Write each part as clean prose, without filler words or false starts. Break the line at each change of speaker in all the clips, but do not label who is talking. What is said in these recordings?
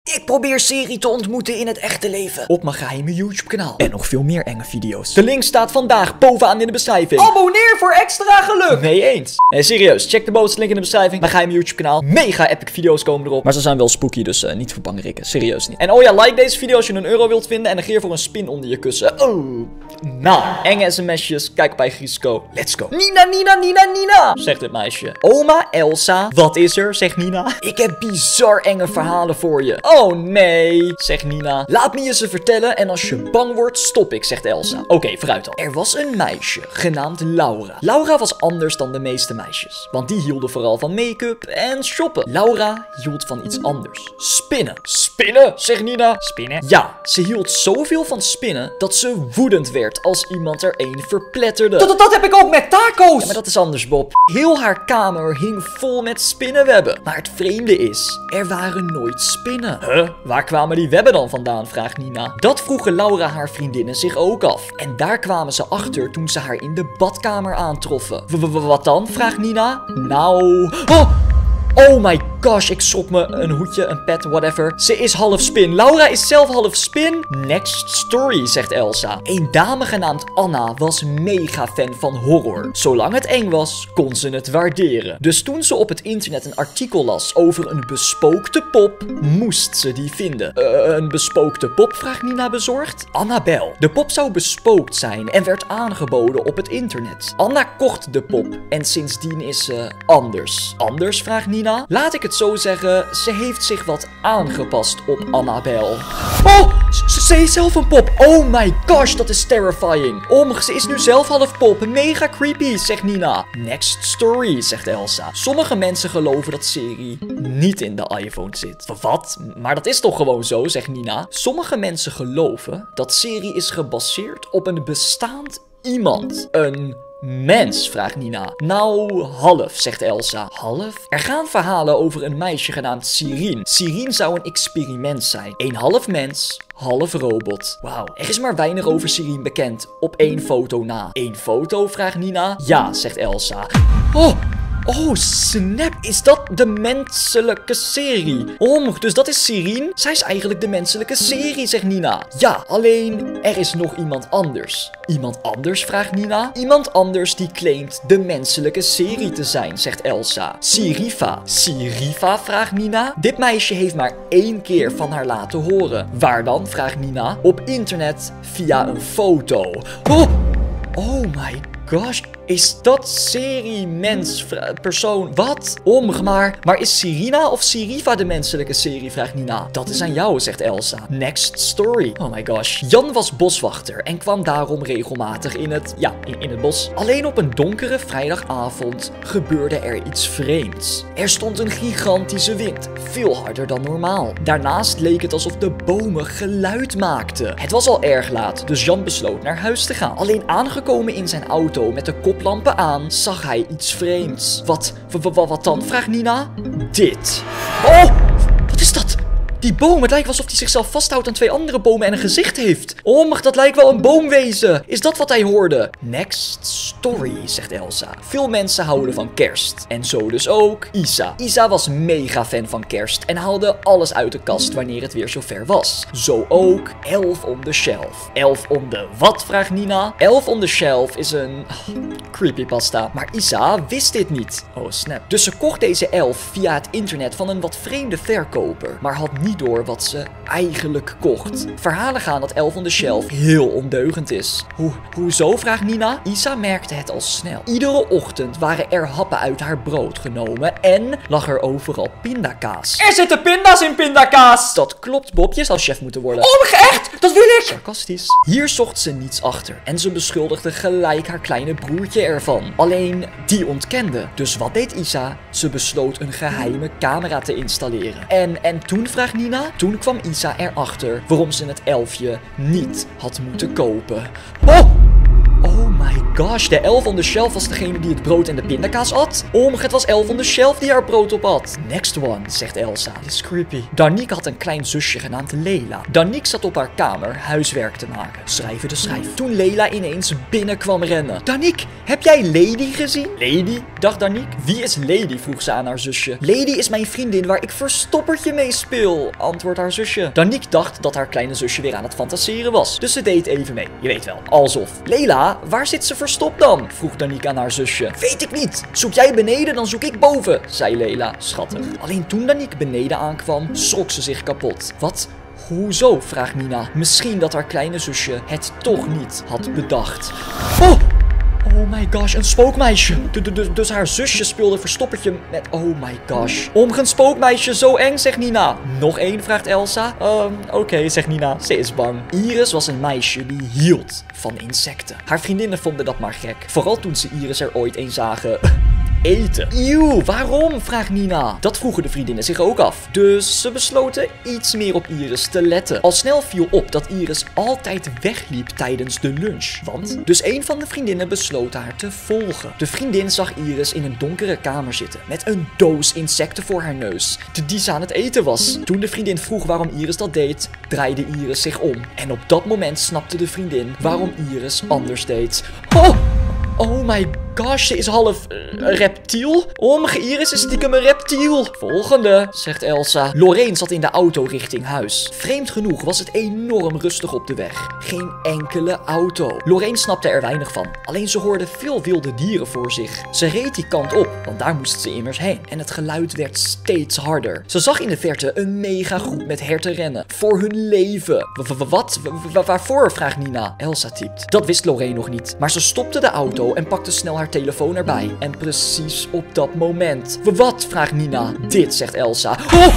Ik probeer Siri te ontmoeten in het echte leven. Op mijn geheime YouTube kanaal. En nog veel meer enge video's. De link staat vandaag bovenaan in de beschrijving. Abonneer voor extra geluk. Nee eens. Nee, serieus. Check de bovenste link in de beschrijving. Mijn geheime YouTube kanaal. Mega epic video's komen erop. Maar ze zijn wel spooky, dus niet voor bang rikken. Serieus niet. En oh ja, like deze video als je €1 wilt vinden. En negeer voor een spin onder je kussen. Oh. Nou, enge sms'jes. Kijk bij Grisco. Let's go. Nina, Nina, Nina, Nina. Zegt het meisje. Oma Elsa. Wat is er? Zegt Nina. Ik heb bizar enge verhalen voor je. Oh nee, zegt Nina. Laat me je ze vertellen en als je bang wordt, stop ik, zegt Elsa. Oké, vooruit dan. Er was een meisje, genaamd Laura. Laura was anders dan de meeste meisjes, want die hielden vooral van make-up en shoppen. Laura hield van iets anders. Spinnen. Spinnen, zegt Nina. Spinnen? Ja, ze hield zoveel van spinnen dat ze woedend werd als iemand er een verpletterde. Dat heb ik ook met taco's! Ja, maar dat is anders, Bob. Heel haar kamer hing vol met spinnenwebben. Maar het vreemde is, er waren nooit spinnen. Huh? Waar kwamen die webben dan vandaan, vraagt Nina. Dat vroegen Laura haar vriendinnen zich ook af. En daar kwamen ze achter toen ze haar in de badkamer aantroffen. Wat dan, vraagt Nina. Nou... Oh my gosh, ik schrok me. Een hoedje, een pet, whatever. Ze is half spin. Laura is zelf half spin. Next story, zegt Elsa. Een dame genaamd Anna was mega fan van horror. Zolang het eng was, kon ze het waarderen. Dus toen ze op het internet een artikel las over een bespookte pop, moest ze die vinden. Een bespookte pop, vraagt Nina bezorgd. Annabel. De pop zou bespookt zijn en werd aangeboden op het internet. Anna kocht de pop en sindsdien is ze anders. Anders, vraagt Nina. Laat ik het zo zeggen, ze heeft zich wat aangepast op Annabel. Oh, ze is zelf een pop. Oh my gosh, dat is terrifying. Ze is nu zelf half pop. Mega creepy, zegt Nina. Next story, zegt Elsa. Sommige mensen geloven dat Siri niet in de iPhone zit. Wat? Maar dat is toch gewoon zo, zegt Nina. Sommige mensen geloven dat Siri is gebaseerd op een bestaand iemand. Een mens, vraagt Nina. Nou, half, zegt Elsa. Half? Er gaan verhalen over een meisje genaamd Sirien. Sirien zou een experiment zijn. Een half mens, half robot. Wauw. Er is maar weinig over Sirien bekend. Op 1 foto na. 1 foto, vraagt Nina. Ja, zegt Elsa. Oh, snap. Is dat de menselijke serie? Dus dat is Sirien? Zij is eigenlijk de menselijke serie, zegt Nina. Ja, alleen er is nog iemand anders. Iemand anders, vraagt Nina. Iemand anders die claimt de menselijke serie te zijn, zegt Elsa. Sirifa. Sirifa, vraagt Nina. Dit meisje heeft maar 1 keer van haar laten horen. Waar dan, vraagt Nina. Op internet via een foto. Oh my gosh. Is dat serie, mens, persoon? Wat? Maar is Sirina of Sirifa de menselijke serie, vraagt Nina. Dat is aan jou, zegt Elsa. Next story. Oh my gosh. Jan was boswachter en kwam daarom regelmatig in het bos. Alleen op een donkere vrijdagavond gebeurde er iets vreemds. Er stond een gigantische wind, veel harder dan normaal. Daarnaast leek het alsof de bomen geluid maakten. Het was al erg laat, dus Jan besloot naar huis te gaan. Alleen aangekomen in zijn auto met de koplampen aan, zag hij iets vreemds. Wat dan, vraagt Nina. Dit. Oh, wat is dat? Die boom, het lijkt alsof hij zichzelf vasthoudt aan 2 andere bomen en een gezicht heeft. Mag dat lijkt wel een boom wezen. Is dat wat hij hoorde? Next story, zegt Elsa. Veel mensen houden van kerst. En zo dus ook Isa. Isa was mega fan van kerst en haalde alles uit de kast wanneer het weer zover was. Zo ook Elf on the Shelf. Elf on the wat, vraagt Nina. Elf on the Shelf is een creepypasta. Maar Isa wist dit niet. Oh snap. Dus ze kocht deze elf via het internet van een wat vreemde verkoper. Maar had niet door wat ze eigenlijk kocht. Verhalen gaan dat Elf on the Shelf heel ondeugend is. Hoezo, vraagt Nina. Isa merkte het al snel. Iedere ochtend waren er happen uit haar brood genomen en lag er overal pindakaas. Er zitten pinda's in pindakaas! Dat klopt, Bob. Je zou chef moeten worden. Echt? Dat wil ik! Sarcastisch. Hier zocht ze niets achter en ze beschuldigde gelijk haar kleine broertje ervan. Alleen die ontkende. Dus wat deed Isa? Ze besloot een geheime camera te installeren. En toen, vraagt Nina. Toen kwam Isa erachter waarom ze het elfje niet had moeten kopen. Oh my gosh, de elf on the shelf was degene die het brood en de pindakaas at? Het was elf on the shelf die haar brood op had. Next one, zegt Elsa. Dit is creepy. Danique had een klein zusje genaamd Leila. Danique zat op haar kamer huiswerk te maken. Schrijven de schijf. Toen Leila ineens binnen kwam rennen. Danique, heb jij Lady gezien? Lady? Dacht Danique. Wie is Lady? Vroeg ze aan haar zusje. Lady is mijn vriendin waar ik verstoppertje mee speel, antwoordt haar zusje. Danique dacht dat haar kleine zusje weer aan het fantaseren was. Dus ze deed even mee. Je weet wel, alsof. Leila, waar zit ze verstopt dan? Vroeg Danique aan haar zusje. Weet ik niet. Zoek jij beneden, dan zoek ik boven, zei Leila. Schattig. Alleen toen Danique beneden aankwam, schrok ze zich kapot. Wat? Hoezo? Vraagt Nina. Misschien dat haar kleine zusje het toch niet had bedacht. Oh my gosh, een spookmeisje. Dus haar zusje speelde verstoppertje met... Oh my gosh. Een spookmeisje, zo eng, zegt Nina. Nog één, vraagt Elsa. Oké, zegt Nina. Ze is bang. Iris was een meisje die hield van insecten. Haar vriendinnen vonden dat maar gek. Vooral toen ze Iris er ooit een zagen... eten. Eeuw, waarom? Vraagt Nina. Dat vroegen de vriendinnen zich ook af. Dus ze besloten iets meer op Iris te letten. Al snel viel op dat Iris altijd wegliep tijdens de lunch. Want? Dus een van de vriendinnen besloot haar te volgen. De vriendin zag Iris in een donkere kamer zitten. Met een doos insecten voor haar neus. Die ze aan het eten was. Toen de vriendin vroeg waarom Iris dat deed, draaide Iris zich om. En op dat moment snapte de vriendin waarom Iris anders deed. Oh my gosh, ze is half reptiel. Iris is stiekem een reptiel. Volgende, zegt Elsa. Lorraine zat in de auto richting huis. Vreemd genoeg was het enorm rustig op de weg. Geen enkele auto. Lorraine snapte er weinig van. Alleen ze hoorde veel wilde dieren voor zich. Ze reed die kant op, want daar moest ze immers heen. En het geluid werd steeds harder. Ze zag in de verte een mega groep met herten rennen. Voor hun leven. Wat? Waarvoor? Vraagt Nina. Elsa typt. Dat wist Lorraine nog niet. Maar ze stopte de auto en pakte snel haar telefoon erbij. En precies op dat moment. Wat? Vraagt Nina. Dit, zegt Elsa. Oh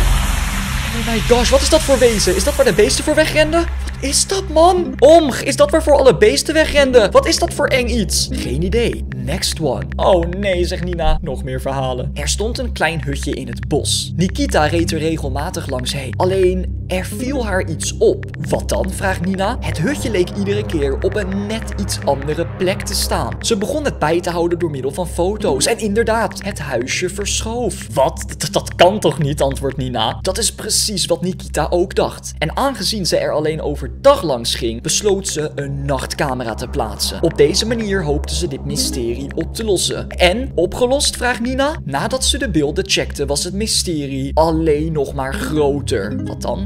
my gosh, wat is dat voor wezen? Is dat waar de beesten voor wegrenden? Wat is dat, man? Is dat waarvoor alle beesten wegrenden? Wat is dat voor eng iets? Geen idee. Next one. Oh nee, zegt Nina. Nog meer verhalen. Er stond een klein hutje in het bos. Nikita reed er regelmatig langs heen. Alleen, er viel haar iets op. Wat dan? Vraagt Nina. Het hutje leek iedere keer op een net iets andere plek te staan. Ze begon het bij te houden door middel van foto's. En inderdaad, het huisje verschoof. Wat? Dat kan toch niet? Antwoordt Nina. Dat is precies wat Nikita ook dacht. En aangezien ze er alleen overdag langs ging, besloot ze een nachtcamera te plaatsen. Op deze manier hoopte ze dit mysterie op te lossen. En, opgelost? Vraagt Nina. Nadat ze de beelden checkte, was het mysterie alleen nog maar groter. Wat dan?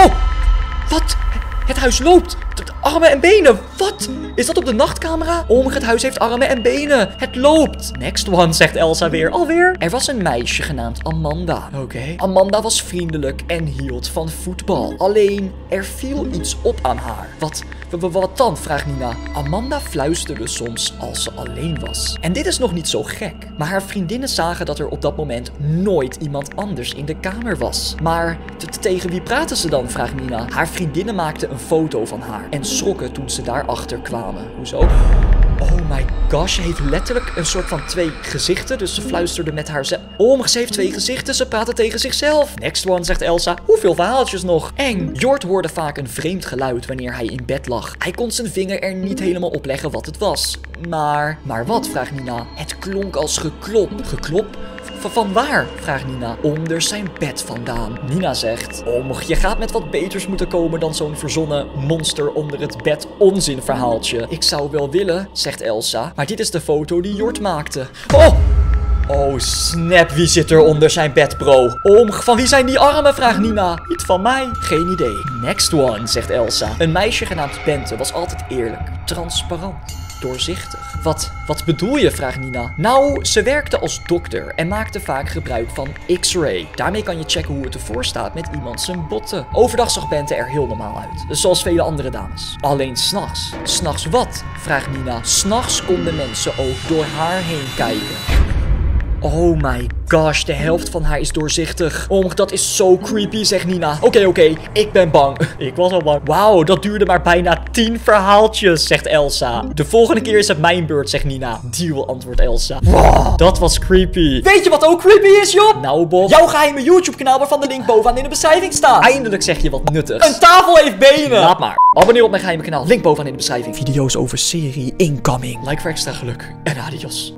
Wat? Het huis loopt. Armen en benen. Wat? Is dat op de nachtcamera? Het huis heeft armen en benen. Het loopt. Next one, zegt Elsa weer. Alweer? Er was een meisje genaamd Amanda. Oké. Amanda was vriendelijk en hield van voetbal. Alleen, er viel iets op aan haar. Wat dan? Vraagt Nina. Amanda fluisterde soms als ze alleen was. En dit is nog niet zo gek. Maar haar vriendinnen zagen dat er op dat moment nooit iemand anders in de kamer was. Maar tegen wie praten ze dan? Vraagt Nina. Haar vriendinnen maakten een foto van haar. En schrokken toen ze daarachter kwamen. Hoezo? Oh my gosh, ze heeft letterlijk een soort van twee gezichten. Dus ze fluisterde met haarzelf. Ze heeft twee gezichten, ze praten tegen zichzelf. Next one, zegt Elsa. Hoeveel verhaaltjes nog? Eng. Jort hoorde vaak een vreemd geluid wanneer hij in bed lag. Hij kon zijn vinger er niet helemaal op leggen wat het was. Maar wat? Vraagt Nina. Het klonk als geklop. Geklop? Van waar? Vraagt Nina. Onder zijn bed vandaan. Nina zegt: je gaat met wat beters moeten komen dan zo'n verzonnen monster onder het bed onzinverhaaltje. Ik zou wel willen, zegt Elsa. Maar dit is de foto die Jort maakte. Oh snap, wie zit er onder zijn bed, bro? Van wie zijn die armen? Vraagt Nina. Niet van mij. Geen idee. Next one, zegt Elsa. Een meisje genaamd Bente was altijd eerlijk, transparant, doorzichtig. Wat bedoel je? Vraagt Nina. Nou, ze werkte als dokter en maakte vaak gebruik van X-ray. Daarmee kan je checken hoe het ervoor staat met iemand zijn botten. Overdag zag Bente er heel normaal uit, zoals vele andere dames. Alleen s'nachts. S'nachts wat? Vraagt Nina. S'nachts konden mensen ook door haar heen kijken. Oh my gosh, de helft van haar is doorzichtig. Oh, dat is zo creepy, zegt Nina. Oké, ik ben bang. Ik was al bang. Wauw, dat duurde maar bijna 10 verhaaltjes, zegt Elsa. De volgende keer is het mijn beurt, zegt Nina. Deal, antwoordt Elsa. Wow, dat was creepy. Weet je wat ook creepy is, Job? Nou, Bob. Jouw geheime YouTube-kanaal waarvan de link bovenaan in de beschrijving staat. Eindelijk zeg je wat nuttigs. Een tafel heeft benen. Laat maar. Abonneer op mijn geheime kanaal. Link bovenaan in de beschrijving. Video's over serie incoming. Like voor extra geluk. En adios.